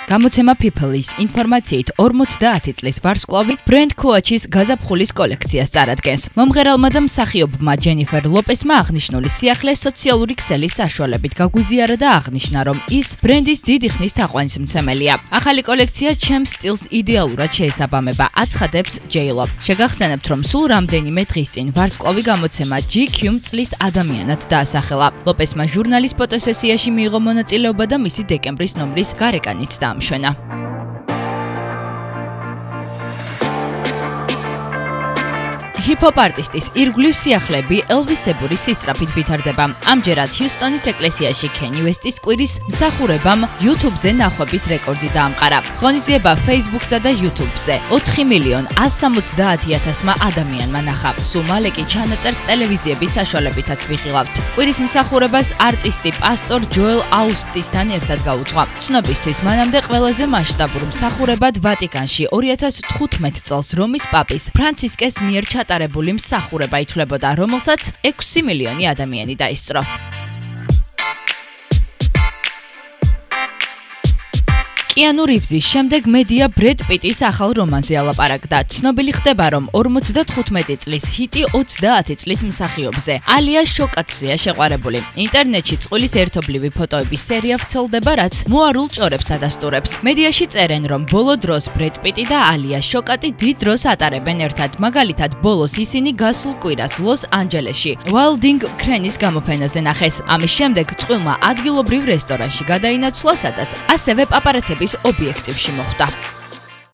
გამოცემა People-ის ინფორმაციით 50 წლის ვარსკვლავი ბრენდ Coach's გაზაფხულის კოლექციას წარადგენს. მომღერალმა და მსახიობმა ჯენიფერ ლოპესმა აღნიშნული სიახლე სოციალური ქსელის საშუალებით გაგვიზიარა და აღნიშნა, რომ ის ბრენდის დიდი ხნის თაყვანისმცემელია. ახალი კოლექცია ჩემს სტილს იდეალურად შეესაბამება, აცხადებს J-Lo. შეგახსენებთ, რომ სულ რამდენიმე დღის წინ ვარსკვლავი გამოცემა GQ-მ წლის ადამიანად დაასახელა. ლოპესმა ჟურნალის ფოტოსესიაში მიიღო მონაწილეობა და მისი დეკემბრის ნომრის გარეკანიც დაამშვენა. ჰიპ-ჰოპ არტისტის ირგვლივ სიახლეები ელვისებური სისწრაფით ვითარდება. ამჯერად ჰიუსტონის ეკლესიაში Kanye West-ის კვირის მსახურებამ YouTube-ზე ნახვების რეკორდი დაამყარა. ღონისძიება Facebook-სა და YouTube-ზე 4.170.000-მა ადამიანმა ნახა. სულ მალე კი ჩანაწერს ტელევიზიების საშუალებითაც ვიხილავთ. კვირის მსახურებას არტისტი პასტორ ჯოელ აუსტისთან ერთად გაუძღვა. ცნობისთვის მანამდე ყველაზე მასშტაბურ მსახურებად ვატიკანში 2015 წელს რომის პაპის ფრანცისკეს მიერ ჩატარებული მსახურება ითვლებოდა, რომელსაც 6 მილიონი ადამიანი დაისწრო. კიანუ რივზის შემდეგ მედია ბრედ პიტის ახალ რომანზე ალაპარაკდა. ცნობილი ხდება, რომ 55 წლის ჰიტი 30 წლის მსახიობზე ალია შოკატზეა შეყვარებული. ინტერნეტში წყვილის ერთობლივი ფოტოების სერია ვრცელდება, რაც მოარულ ჭორებს ადასტურებს. მედიაში წერენ, რომ ბოლო დროს ბრედ პიტი და ალია შოკატი დიდ დროს ატარებენ ერთად. მაგალითად, ბოლოს ისინი გასულ კვირას ლოს ანჯელესში ვალდინგ ქრენის გამოფენაზე ნახეს. ამის შემდეგ წყვილმა ადგილობრივ რესტორანში გადაინაცვლა, სადაც ასევე პაპარაცების ობიექტივში მოხვდა.